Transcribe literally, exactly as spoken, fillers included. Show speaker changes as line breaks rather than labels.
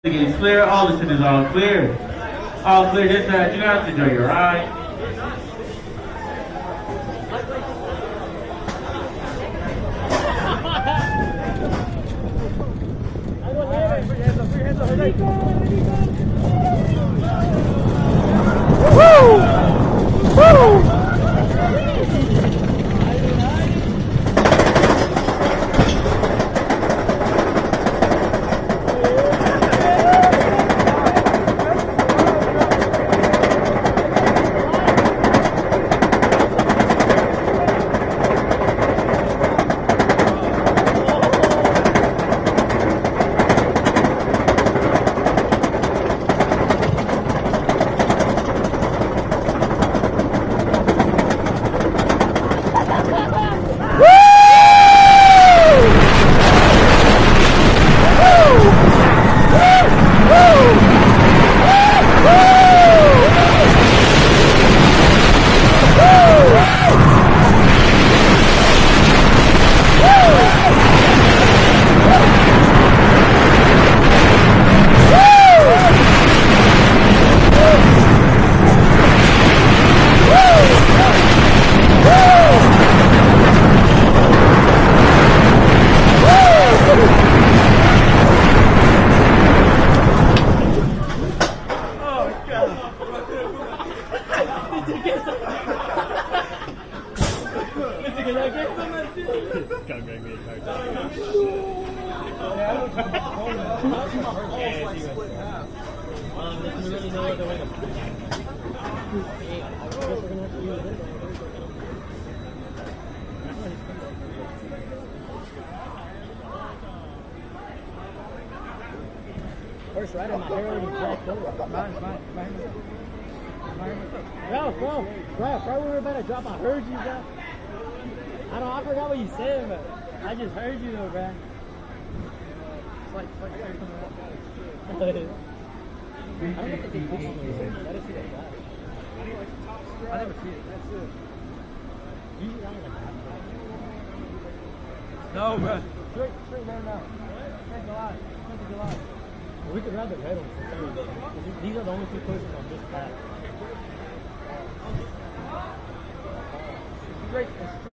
It's clear. All this is all clear. All clear. This side. You guys enjoy your ride.
Woo! Woo!
First right in my hair already jacked over. Mine, mine, mine. Bro, bro, bro, right when we were about to drop, I heard you, bro. I don't, I forgot what you said, but I just heard you though, bro. It's like, it's like, it's like coming up. I don't get the big picture. I didn't see that guy. I never see it. That's it. Usually I don't like that. No, bro. Straight, straight there now. Straight July. Straight July. We could grab the red ones for some reason. These are the only two pushes on this path. Great.